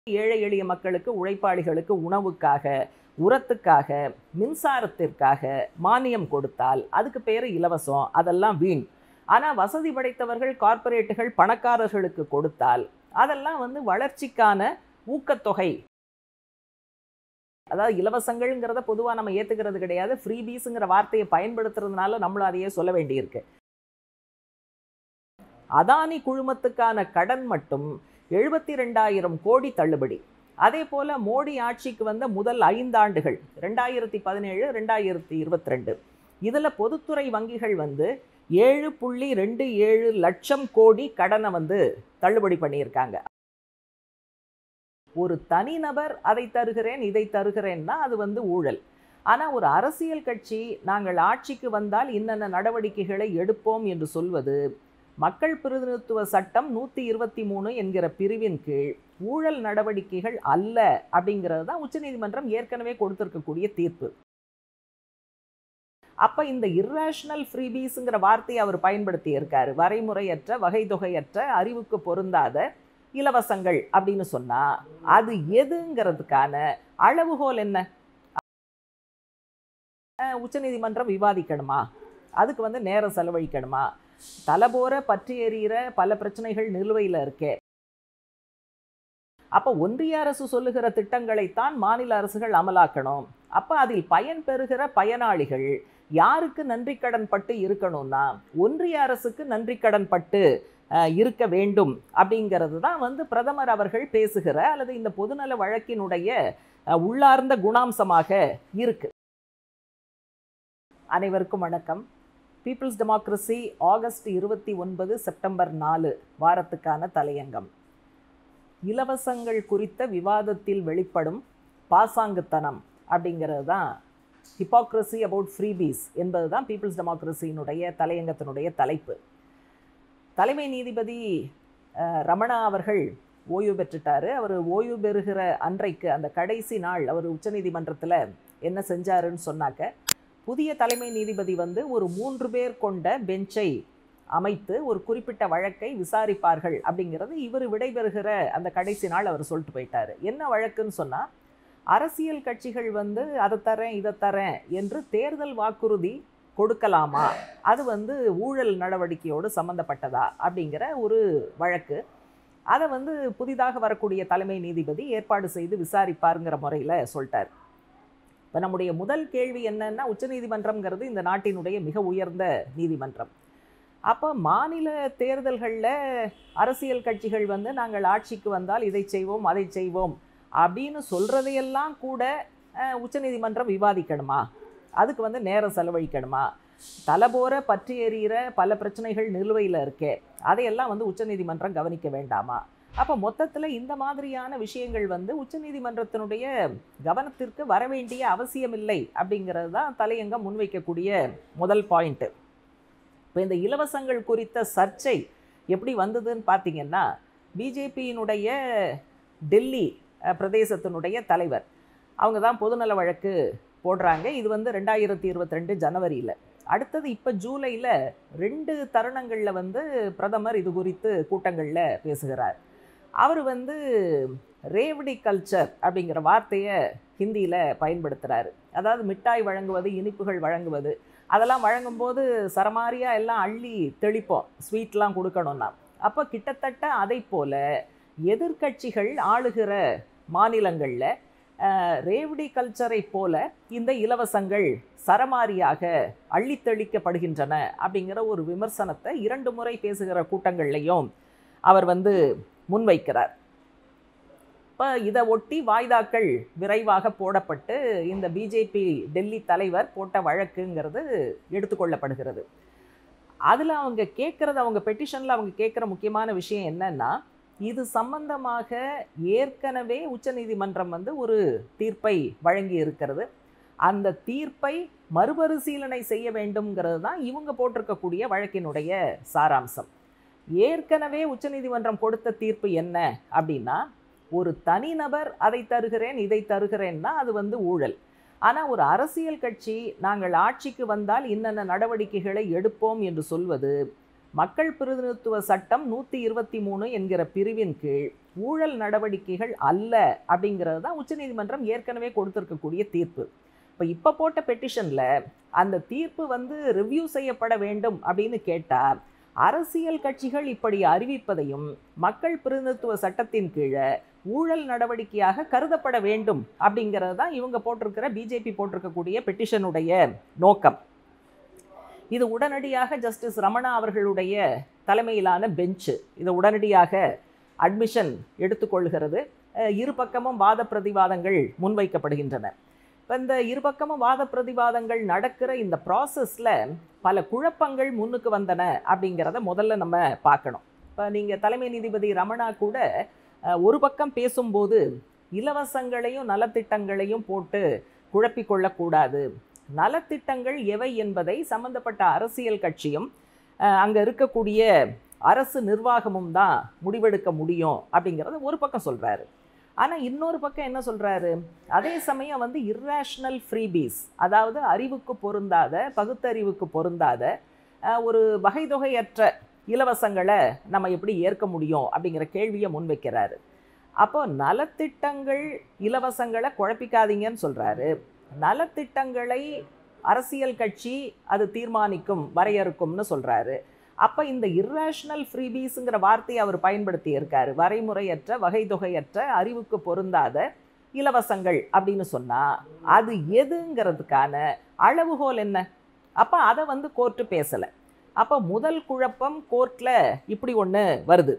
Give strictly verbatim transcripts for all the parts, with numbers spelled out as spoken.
ஏழை எளிய மக்களுக்கு, உழைப்பாளிகளுக்கு உணவுக்காக, உரத்துக்காக, மின்சாரத்திற்காக மானியம் கொடுத்தால் அதுக்கு பேர் இலவசம். அதெல்லாம் வீண். ஆனால் வசதி படைத்தவர்கள், கார்ப்பரேட்டுகள், பணக்காரர்களுக்கு கொடுத்தால் அதெல்லாம் வந்து வளர்ச்சிக்கான ஊக்கத்தொகை. அதாவது இலவசங்கள்ங்கிறத பொதுவாக நம்ம ஏற்றுக்கிறது கிடையாது. ஃப்ரீபீஸுங்கிற வார்த்தையை பயன்படுத்துறதுனால நம்மளும் அதையே சொல்ல வேண்டியிருக்கு. அதானி குழுமத்துக்கான கடன் மட்டும் எழுபத்தி ரெண்டாயிரம் கோடி தள்ளுபடி. அதே போல் மோடி ஆட்சிக்கு வந்த முதல் ஐந்தாண்டுகள் ரெண்டாயிரத்தி பதினேழு ரெண்டாயிரத்தி இருபத்தி ரெண்டு இதில் பொதுத்துறை வங்கிகள் வந்து ஏழு புள்ளி ரெண்டு ஏழு லட்சம் கோடி கடனை வந்து தள்ளுபடி பண்ணியிருக்காங்க. ஒரு தனிநபர் அதை தருகிறேன் இதை தருகிறேன்னா அது வந்து ஊழல். ஆனால் ஒரு அரசியல் கட்சி நாங்கள் ஆட்சிக்கு வந்தால் இன்னென்ன நடவடிக்கைகளை எடுப்போம் என்று சொல்வது மக்கள் பிரதிநிதித்துவ சட்டம் நூற்றி இருபத்தி மூணு என்கிற பிரிவின் கீழ் ஊழல் நடவடிக்கைகள் அல்ல அப்படிங்கிறது தான் உச்சநீதிமன்றம் ஏற்கனவே கொடுத்திருக்கக்கூடிய தீர்ப்பு. அப்போ இந்த இர்ரேஷனல் ஃப்ரீபீஸுங்கிற வார்த்தையை அவர் பயன்படுத்தி இருக்காரு. வரைமுறையற்ற, வகை தொகையற்ற, அறிவுக்கு பொருந்தாத இலவசங்கள் அப்படின்னு சொன்னா அது எதுங்கிறதுக்கான அளவுகோல் என்ன? உச்சநீதிமன்றம் விவாதிக்கணுமா? அதுக்கு வந்து நேரம் செலவழிக்கணுமா? தலைபோற பற்றி எறிகிற பல பிரச்சனைகள் நிலுவையில் இருக்கே. அப்போ ஒன்றிய அரசு சொல்லுகிற திட்டங்களைத்தான் மாநில அரசுகள் அமலாக்கணும். அப்போ அதில் பயன் பெறுகிற பயனாளிகள் யாருக்கு நன்றி கடன் பட்டு இருக்கணும்னா ஒன்றிய அரசுக்கு நன்றி கடன் பட்டு இருக்க வேண்டும் அப்படிங்கிறது தான் வந்து பிரதமர் அவர்கள் பேசுகிற அல்லது இந்த பொதுநல வழக்கினுடைய உள்ளார்ந்த குணாம்சமாக இருக்கு. அனைவருக்கும் வணக்கம். பீப்புள்ஸ் டெமோக்ரஸி ஆகஸ்ட் இருபத்தி ஒன்பது செப்டம்பர் நாலு வாரத்துக்கான தலையங்கம். இலவசங்கள் குறித்த விவாதத்தில் வெளிப்படும் பாசாங்குத்தனம் அப்படிங்கிறது தான் ஹிப்போக்ரஸி அபவுட் ஃப்ரீபீஸ் என்பது தான் பீப்புள்ஸ் டெமோக்ரஸியினுடைய தலையங்கத்தினுடைய தலைப்பு. தலைமை நீதிபதி ரமணா அவர்கள் ஓய்வு பெற்றுட்டார். அவர் ஓய்வு பெறுகிற அன்றைக்கு அந்த கடைசி நாள் அவர் உச்சநீதிமன்றத்தில் என்ன செஞ்சாருன்னு சொன்னாக்க, புதிய தலைமை நீதிபதி வந்து ஒரு மூன்று பேர் கொண்ட பெஞ்சை அமைத்து ஒரு குறிப்பிட்ட வழக்கை விசாரிப்பார்கள் அப்படிங்கிறது இவர் விடைபெறுகிற அந்த கடைசி நாள் அவர் சொல்லிட்டு போயிட்டார். என்ன வழக்குன்னு சொன்னால், அரசியல் கட்சிகள் வந்து அதை தரேன் இதை தரேன் என்று தேர்தல் வாக்குறுதி கொடுக்கலாமா, அது வந்து ஊழல் நடவடிக்கையோடு சம்மந்தப்பட்டதா அப்படிங்கிற ஒரு வழக்கு. அதை வந்து புதிதாக வரக்கூடிய தலைமை நீதிபதி ஏற்பாடு செய்து விசாரிப்பாருங்கிற முறையில் சொல்லிட்டார். இப்போ நம்முடைய முதல் கேள்வி என்னன்னா, உச்சநீதிமன்றம்ங்கிறது இந்த நாட்டினுடைய மிக உயர்ந்த நீதிமன்றம். அப்போ மாநில தேர்தல்களில் அரசியல் கட்சிகள் வந்து நாங்கள் ஆட்சிக்கு வந்தால் இதை செய்வோம் அதை செய்வோம் அப்படின்னு சொல்கிறதையெல்லாம் கூட உச்சநீதிமன்றம் விவாதிக்கணுமா? அதுக்கு வந்து நேரம் செலவழிக்கணுமா? தலைபோற பற்றி எறிகிற பல பிரச்சனைகள் நிலுவையில் இருக்கே, அதையெல்லாம் வந்து உச்சநீதிமன்றம் கவனிக்க வேண்டாமா? அப்போ மொத்தத்தில் இந்த மாதிரியான விஷயங்கள் வந்து உச்சநீதிமன்றத்தினுடைய கவனத்திற்கு வர வேண்டிய அவசியமில்லை அப்படிங்கிறது தான் தலையங்கம் முன்வைக்கக்கூடிய முதல் பாயிண்ட்டு. இப்போ இந்த இலவசங்கள் குறித்த சர்ச்சை எப்படி வந்ததுன்னு பார்த்தீங்கன்னா, பிஜேபியினுடைய டெல்லி பிரதேசத்தினுடைய தலைவர் அவங்க தான் பொதுநல வழக்கு போடுறாங்க. இது வந்து ரெண்டாயிரத்தி இருபத்தி ரெண்டு ஜனவரியில். அடுத்தது இப்போ ஜூலையில் ரெண்டு தருணங்களில் வந்து பிரதமர் இது குறித்து கூட்டங்களில் பேசுகிறார். அவர் வந்து ரேவடி கல்ச்சர் அப்படிங்கிற வார்த்தையை ஹிந்தியில் பயன்படுத்துகிறாரு. அதாவது மிட்டாய் வழங்குவது, இனிப்புகள் வழங்குவது, அதெல்லாம் வழங்கும்போது சரமாரியாக எல்லாம் அள்ளி தெளிப்போம், ஸ்வீட்லாம் கொடுக்கணும்னா. அப்போ கிட்டத்தட்ட அதை போல் எதிர்கட்சிகள் ஆளுகிற மாநிலங்களில் ரேவடி கல்ச்சரை போல இந்த இலவசங்கள் சரமாரியாக அள்ளித்தெளிக்கப்படுகின்றன அப்படிங்கிற ஒரு விமர்சனத்தை இரண்டு முறை பேசுகிற கூட்டங்கள்லையும் அவர் வந்து முன்வைக்கிறார். இப்போ இதை ஒட்டி வாய்தாக்கள் விரைவாக போடப்பட்டு இந்த பிஜேபி டெல்லி தலைவர் போட்ட வழக்குங்கிறது எடுத்துக்கொள்ளப்படுகிறது. அதில் அவங்க கேட்குறது, அவங்க பெட்டிஷனில் அவங்க கேட்குற முக்கியமான விஷயம் என்னன்னா, இது சம்பந்தமாக ஏற்கனவே உச்சநீதிமன்றம் வந்து ஒரு தீர்ப்பை வழங்கி இருக்கிறது. அந்த தீர்ப்பை மறுபரிசீலனை செய்ய வேண்டும்ங்கிறது தான் இவங்க போட்டிருக்கக்கூடிய வழக்கினுடைய சாராம்சம். ஏற்கனவே உச்சநீதிமன்றம் கொடுத்த தீர்ப்பு என்ன அப்படின்னா, ஒரு தனிநபர் அதை தருகிறேன் இதை தருகிறேன்னா அது வந்து ஊழல். ஆனால் ஒரு அரசியல் கட்சி நாங்கள் ஆட்சிக்கு வந்தால் இன்னென்ன நடவடிக்கைகளை எடுப்போம் என்று சொல்வது மக்கள் பிரதிநிதித்துவ சட்டம் நூற்றி இருபத்தி மூணு என்கிற பிரிவின் கீழ் ஊழல் நடவடிக்கைகள் அல்ல அப்படிங்கிறது தான் உச்சநீதிமன்றம் ஏற்கனவே கொடுத்துருக்கக்கூடிய தீர்ப்பு. இப்போ இப்போ போட்ட பெட்டிஷனில் அந்த தீர்ப்பு வந்து ரிவ்யூ செய்யப்பட வேண்டும் அப்படின்னு கேட்டால் அரசியல் கட்சிகள் இப்படி அறிவிப்பதையும் மக்கள் பிரதிநிதித்துவ சட்டத்தின் கீழே ஊழல் நடவடிக்கையாக கருதப்பட வேண்டும் அப்படிங்கிறது தான் இவங்க போட்டிருக்கிற பிஜேபி போட்டிருக்கக்கூடிய பெட்டிஷனுடைய நோக்கம். இது உடனடியாக ஜஸ்டிஸ் ரமணா அவர்களுடைய தலைமையிலான பெஞ்சு இதை உடனடியாக அட்மிஷன் எடுத்துக்கொள்கிறது. இரு பக்கமும் வாத பிரதிவாதங்கள் முன்வைக்கப்படுகின்றன. இப்போ இந்த இரு பக்கமும் வாத பிரதிவாதங்கள் நடக்கிற இந்த ப்ராசஸில் பல குழப்பங்கள் முன்னுக்கு வந்தன அப்படிங்கிறத முதல்ல நம்ம பார்க்கணும். இப்போ நீங்கள் தலைமை நீதிபதி ரமணா கூட ஒரு பக்கம் பேசும்போது இலவசங்களையும் நலத்திட்டங்களையும் போட்டு குழப்பிக்கொள்ளக்கூடாது, நலத்திட்டங்கள் எவை என்பதை சம்பந்தப்பட்ட அரசியல் கட்சியும் அங்கே இருக்கக்கூடிய அரசு நிர்வாகமும் தான் முடிவெடுக்க முடியும் அப்படிங்கிறத ஒரு பக்கம் சொல்கிறாரு. ஆனால் இன்னொரு பக்கம் என்ன சொல்கிறாரு, அதே சமயம் வந்து இர்ரேஷனல் ஃப்ரீபீஸ், அதாவது அறிவுக்கு பொருந்தாத பகுத்தறிவுக்கு பொருந்தாத ஒரு வகைதொகையற்ற இலவசங்களை நம்ம எப்படி ஏற்க முடியும் அப்படிங்கிற கேள்வியை முன்வைக்கிறாரு. அப்போ நலத்திட்டங்கள் இலவசங்களை குழப்பிக்காதீங்கன்னு சொல்கிறாரு. நலத்திட்டங்களை அரசியல் கட்சி அது தீர்மானிக்கும் வரையறுக்கும்னு சொல்கிறாரு. அப்போ இந்த இர்ரேஷனல் ஃப்ரீபீஸுங்கிற வார்த்தையை அவர் பயன்படுத்தி இருக்காரு. வரைமுறையற்ற வகைதொகையற்ற அறிவுக்கு பொருந்தாத இலவசங்கள் அப்படின்னு சொன்னால் அது எதுங்கிறதுக்கான அளவுகோல் என்ன? அப்போ அதை வந்து கோர்ட்டு பேசலை. அப்போ முதல் குழப்பம் கோர்ட்டில் இப்படி ஒன்று வருது.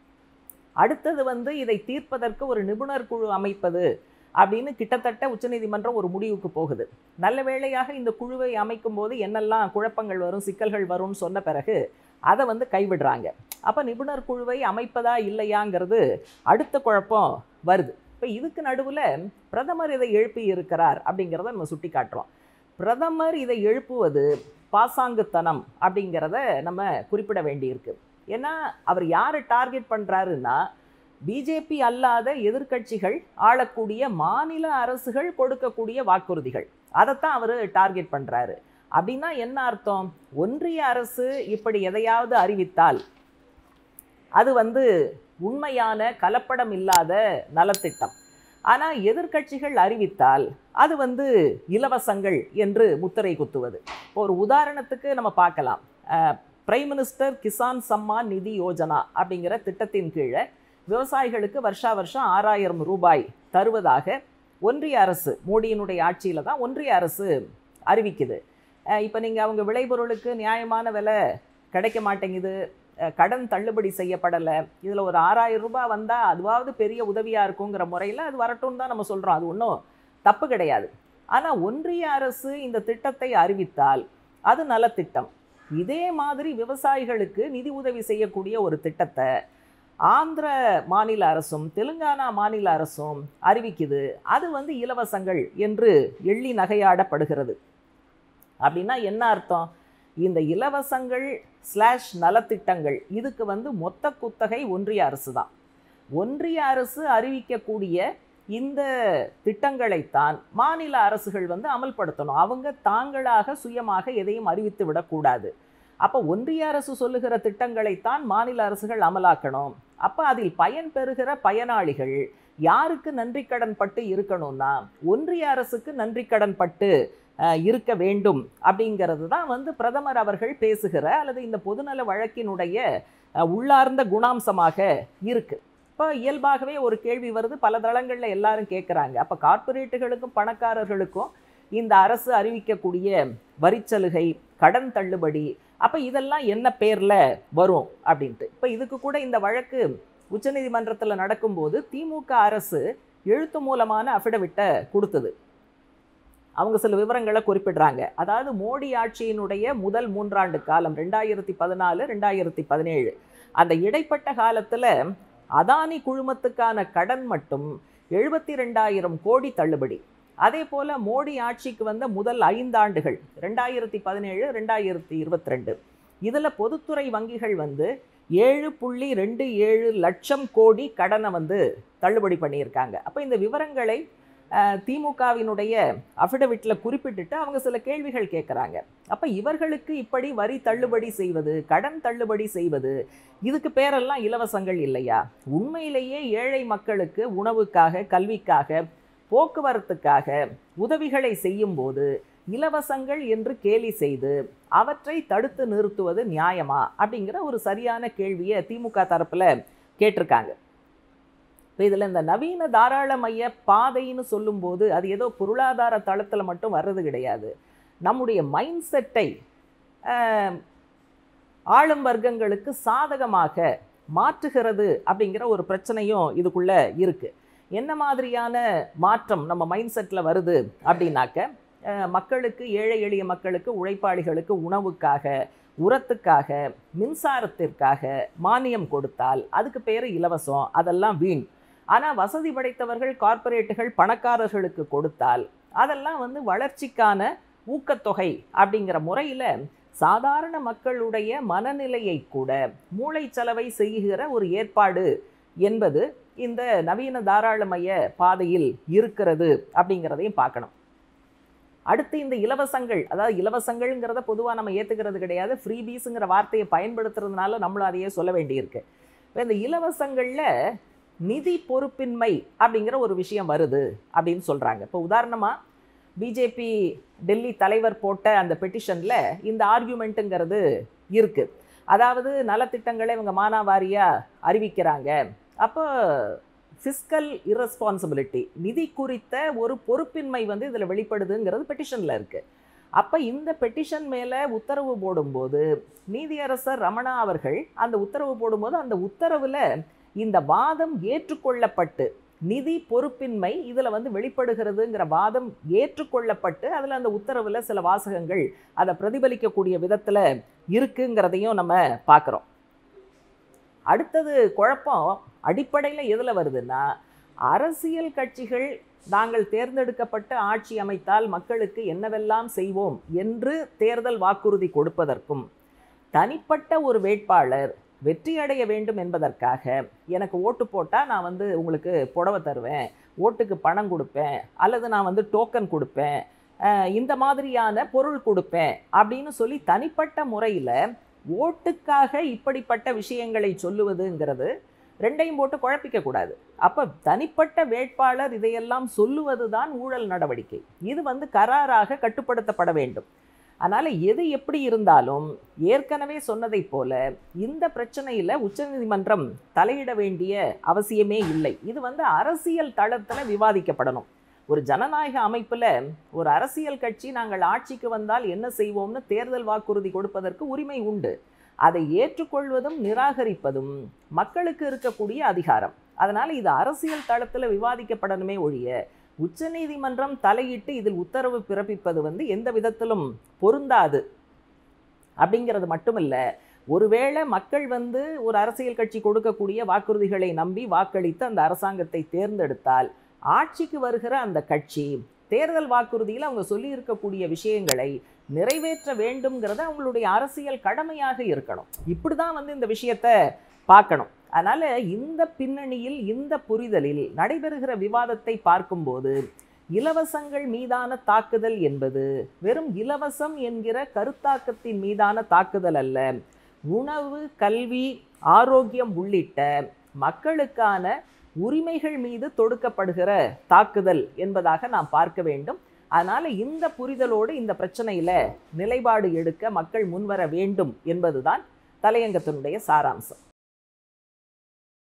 அடுத்தது வந்து இதை தீர்ப்பதற்கு ஒரு நிபுணர் குழு அமைப்பது அப்படின்னு கிட்டத்தட்ட உச்சநீதிமன்றம் ஒரு முடிவுக்கு போகுது. நல்ல வேளையாக இந்த குழுவை அமைக்கும் போது என்னெல்லாம் குழப்பங்கள் வரும் சிக்கல்கள் வரும்னு சொன்ன பிறகு அதை வந்து கைவிடுறாங்க. அப்போ நிபுணர் குழுவை அமைப்பதா இல்லையாங்கிறது அடுத்த குழப்பம் வருது. இப்போ இதுக்கு நடுவில் பிரதமர் இதை எழுப்பி இருக்கிறார் அப்படிங்கிறத நம்ம சுட்டி காட்டுறோம். பிரதமர் இதை எழுப்புவது பாசாங்குத்தனம் அப்படிங்கிறத நம்ம குறிப்பிட வேண்டியிருக்கு. ஏன்னா அவர் யாரை டார்கெட் பண்ணுறாருன்னா பிஜேபி அல்லாத எதிர்கட்சிகள் ஆளக்கூடிய மாநில அரசுகள் கொடுக்கக்கூடிய வாக்குறுதிகள், அதைத்தான் அவர் டார்கெட் பண்ணுறாரு. அப்படின்னா என்ன அர்த்தம்? ஒன்றிய அரசு இப்படி எதையாவது அறிவித்தால் அது வந்து உண்மையான கலப்படம் இல்லாத நலத்திட்டம். ஆனால் எதிர்கட்சிகள் அறிவித்தால் அது வந்து இலவசங்கள் என்று முத்திரை குத்துவது. இப்போ ஒரு உதாரணத்துக்கு நம்ம பார்க்கலாம். பிரைம் மினிஸ்டர் கிசான் சம்மான் நிதி யோஜனா அப்படிங்கிற திட்டத்தின் கீழே விவசாயிகளுக்கு வருஷா வருஷம் ஆறாயிரம் ரூபாய் தருவதாக ஒன்றிய அரசு, மோடியினுடைய ஆட்சியில் தான் ஒன்றிய அரசு அறிவிக்குது. இப்போ நீங்கள் அவங்க விளைபொருளுக்கு நியாயமான விலை கிடைக்க மாட்டேங்குது, கடன் தள்ளுபடி செய்யப்படலை, இதில் ஒரு ஆறாயிரம் ரூபாய் வந்தால் அதுவாவது பெரிய உதவியாக இருக்குங்கிற முறையில் அது வரட்டும்னு தான் நம்ம சொல்கிறோம். அது ஒன்றும் தப்பு கிடையாது. ஆனால் ஒன்றிய அரசு இந்த திட்டத்தை அறிவித்தால் அது நலத்திட்டம். இதே மாதிரி விவசாயிகளுக்கு நிதி உதவி செய்யக்கூடிய ஒரு திட்டத்தை ஆந்திர மாநில அரசும் தெலுங்கானா மாநில அரசும் அறிவிக்குது, அது வந்து இலவசங்கள் என்று எள்ளி நகையாடப்படுகிறது. அப்படின்னா என்ன அர்த்தம்? இந்த இலவசங்கள் ஸ்லாஷ் நலத்திட்டங்கள் இதுக்கு வந்து மொத்த குத்தகை ஒன்றிய அரசு தான். ஒன்றிய அரசு அறிவிக்கக்கூடிய இந்த திட்டங்களைத்தான் மாநில அரசுகள் வந்து அமல்படுத்தணும். அவங்க தாங்களாக சுயமாக எதையும் அறிவித்து விடக்கூடாது. அப்போ ஒன்றிய அரசு சொல்லுகிற திட்டங்களைத்தான் மாநில அரசுகள் அமலாக்கணும். அப்போ அதில் பயன் பெறுகிற பயனாளிகள் யாருக்கு நன்றி கடன் பட்டு இருக்கணும்னா ஒன்றிய அரசுக்கு நன்றி கடன் பட்டு இருக்க வேண்டும் அப்படிங்கிறது தான் வந்து பிரதமர் அவர்கள் பேசுகிற அல்லது இந்த பொதுநல வழக்கினுடைய உள்ளார்ந்த குணாம்சமாக இருக்குது. இப்போ இயல்பாகவே ஒரு கேள்வி வருது, பல தளங்களில் எல்லாரும் கேட்குறாங்க. அப்போ கார்ப்பரேட்டுகளுக்கும் பணக்காரர்களுக்கும் இந்த அரசு அறிவிக்கக்கூடிய வரிச்சலுகை, கடன் தள்ளுபடி, அப்போ இதெல்லாம் என்ன பேரில் வரும் அப்படின்ட்டு. இப்போ இதுக்கு கூட இந்த வழக்கு உச்சநீதிமன்றத்தில் நடக்கும்போது திமுக அரசு எழுத்து மூலமான அஃபிடவிட்டை கொடுத்தது. அவங்க சில விவரங்களை குறிப்பிடுறாங்க. அதாவது மோடி ஆட்சியினுடைய முதல் மூன்றாண்டு காலம் ரெண்டாயிரத்தி பதினாலு ரெண்டாயிரத்தி பதினேழு அந்த இடைப்பட்ட காலத்தில் அதானி குழுமத்துக்கான கடன் மட்டும் எழுபத்தி ரெண்டாயிரம் கோடி தள்ளுபடி. அதே போல் மோடி ஆட்சிக்கு வந்த முதல் ஐந்தாண்டுகள் ரெண்டாயிரத்தி பதினேழு ரெண்டாயிரத்தி இருபத்தி ரெண்டு இதில் பொதுத்துறை வங்கிகள் வந்து ஏழு புள்ளி ரெண்டு ஏழு லட்சம் கோடி கடனை வந்து தள்ளுபடி பண்ணியிருக்காங்க. அப்போ இந்த விவரங்களை திமுகவினுடைய அஃபிடவிட்டில் குறிப்பிட்டுட்டு அவங்க சில கேள்விகள் கேட்குறாங்க. அப்போ இவர்களுக்கு இப்படி வரி தள்ளுபடி செய்வது, கடன் தள்ளுபடி செய்வது, இதுக்கு பேரெல்லாம் இலவசங்கள் இல்லையா? உண்மையிலேயே ஏழை மக்களுக்கு உணவுக்காக, கல்விக்காக, போக்குவரத்துக்காக உதவிகளை செய்யும்போது இலவசங்கள் என்று கேலி செய்து அவற்றை தடுத்து நிறுத்துவது நியாயமா அப்படிங்கிற ஒரு சரியான கேள்வியை திமுக தரப்பில் கேட்டிருக்காங்க. இப்போ இதில் இந்த நவீன தாராளமய பாதைன்னு சொல்லும்போது அது ஏதோ பொருளாதார தளத்தில் மட்டும் வர்றது கிடையாது. நம்முடைய மைண்ட் செட்டை ஆளும் வர்க்கங்களுக்கு சாதகமாக மாற்றுகிறது அப்படிங்கிற ஒரு பிரச்சனையும் இதுக்குள்ளே இருக்குது. என்ன மாதிரியான மாற்றம் நம்ம மைண்ட் செட்டில் வருது அப்படின்னாக்க, மக்களுக்கு, ஏழை எளிய மக்களுக்கு, உழைப்பாளிகளுக்கு உணவுக்காக, உரத்துக்காக, மின்சாரத்திற்காக மானியம் கொடுத்தால் அதுக்கு பேர் இலவசம், அதெல்லாம் வீண். ஆனால் வசதி படைத்தவர்கள், கார்ப்பரேட்டுகள், பணக்காரர்களுக்கு கொடுத்தால் அதெல்லாம் வந்து வளர்ச்சிக்கான ஊக்கத்தொகை அப்படிங்கிற முறையில் சாதாரண மக்களுடைய மனநிலையை கூட மூளைச்சலவை செய்கிற ஒரு ஏற்பாடு என்பது இந்த நவீன தாராளமய பாதையில் இருக்கிறது அப்படிங்கிறதையும் பார்க்கணும். அடுத்து இந்த இலவசங்கள், அதாவது இலவசங்கள்ங்கிறத பொதுவாக நம்ம ஏற்றுக்கிறது கிடையாது, ஃப்ரீபீஸுங்கிற வார்த்தையை பயன்படுத்துறதுனால நம்மளும் அதையே சொல்ல வேண்டியிருக்கு. இப்போ இந்த இலவசங்களில் நிதி பொறுப்பின்மை அப்படிங்கிற ஒரு விஷயம் வருது அப்படின்னு சொல்கிறாங்க. இப்போ உதாரணமாக பிஜேபி டெல்லி தலைவர் போட்ட அந்த பெட்டிஷனில் இந்த ஆர்கியூமெண்ட்டுங்கிறது இருக்குது. அதாவது நலத்திட்டங்களை இவங்க மானாவாரியாக அறிவிக்கிறாங்க. அப்போ ஃபிஸ்கல் இரஸ்பான்சிபிலிட்டி, நிதி குறித்த ஒரு பொறுப்பின்மை வந்து இதில் வெளிப்படுதுங்கிறது பெட்டிஷனில் இருக்குது. அப்போ இந்த பெட்டிஷன் மேலே உத்தரவு போடும்போது நீதியரசர் ரமணா அவர்கள் அந்த உத்தரவு போடும்போது அந்த உத்தரவில் இந்த வாதம் ஏற்றுக்கொள்ளப்பட்டு, நிதி பொறுப்பின்மை இதில் வந்து வெளிப்படுகிறதுங்கிற வாதம் ஏற்றுக்கொள்ளப்பட்டு அதில் அந்த உத்தரவில் சில வாசகங்கள் அதை பிரதிபலிக்கக்கூடிய விதத்தில் இருக்குங்கிறதையும் நம்ம பார்க்குறோம். அடுத்தது குழப்பம் அடிப்படையில் எதில் வருதுன்னா, அரசியல் கட்சிகள் நாங்கள் தேர்ந்தெடுக்கப்பட்ட ஆட்சி அமைத்தால் மக்களுக்கு என்னவெல்லாம் செய்வோம் என்று தேர்தல் வாக்குறுதி கொடுப்பதற்கும், தனிப்பட்ட ஒரு வேட்பாளர் வெற்றி அடைய வேண்டும் என்பதற்காக எனக்கு ஓட்டு போட்டால் நான் வந்து உங்களுக்கு புடவை தருவேன், ஓட்டுக்கு பணம் கொடுப்பேன், அல்லது நான் வந்து டோக்கன் கொடுப்பேன், இந்த மாதிரியான பொருள் கொடுப்பேன் அப்படின்னு சொல்லி தனிப்பட்ட முறையில் ஓட்டுக்காக இப்படிப்பட்ட விஷயங்களை சொல்லுவதுங்கிறது ரெண்டையும் போட்டு குழப்பிக்கக்கூடாது. அப்போ தனிப்பட்ட வேட்பாளர் இதையெல்லாம் சொல்லுவது தான் ஊழல் நடவடிக்கை. இது வந்து கராராக கட்டுப்படுத்தப்பட வேண்டும். அதனால் எது எப்படி இருந்தாலும் ஏற்கனவே சொன்னதை போல இந்த பிரச்சனையில் உச்சநீதிமன்றம் தலையிட வேண்டிய அவசியமே இல்லை. இது வந்து அரசியல் தளத்தில் விவாதிக்கப்படணும். ஒரு ஜனநாயக அமைப்பில் ஒரு அரசியல் கட்சி நாங்கள் ஆட்சிக்கு வந்தால் என்ன செய்வோம்னு தேர்தல் வாக்குறுதி கொடுப்பதற்கு உரிமை உண்டு. அதை ஏற்றுக்கொள்வதும் நிராகரிப்பதும் மக்களுக்கு இருக்கக்கூடிய அதிகாரம். அதனால் இது அரசியல் தளத்தில் விவாதிக்கப்படணுமே ஒழிய உச்சநீதிமன்றம் தலையிட்டு இதில் உத்தரவு பிறப்பிப்பது வந்து எந்த விதத்திலும் பொருந்தாது அப்படிங்கிறது மட்டுமில்லை. ஒருவேளை மக்கள் வந்து ஒரு அரசியல் கட்சி கொடுக்கக்கூடிய வாக்குறுதிகளை நம்பி வாக்களித்து அந்த அரசாங்கத்தை தேர்ந்தெடுத்தால் ஆட்சிக்கு வருகிற அந்த கட்சி தேர்தல் வாக்குறுதியில் அவங்க சொல்லியிருக்கக்கூடிய விஷயங்களை நிறைவேற்ற வேண்டும்ங்கிறத அவங்களுடைய அரசியல் கடமையாக இருக்கணும். இப்படி தான் வந்து இந்த விஷயத்தை பார்க்கணும். அதனால் இந்த பின்னணியில், இந்த புரிதலில் நடைபெறுகிற விவாதத்தை பார்க்கும்போது இலவசங்கள் மீதான தாக்குதல் என்பது வெறும் இலவசம் என்கிற கருத்தாக்கத்தின் மீதான தாக்குதல் அல்ல, உணவு, கல்வி, ஆரோக்கியம் உள்ளிட்ட மக்களுக்கான உரிமைகள் மீது தொடுக்கப்படுகிற தாக்குதல் என்பதாக நாம் பார்க்க வேண்டும். அதனால் இந்த புரிதலோடு இந்த பிரச்சனையில் நிலைப்பாடு எடுக்க மக்கள் முன்வர வேண்டும் என்பதுதான் தலையங்கத்தினுடைய சாராம்சம்.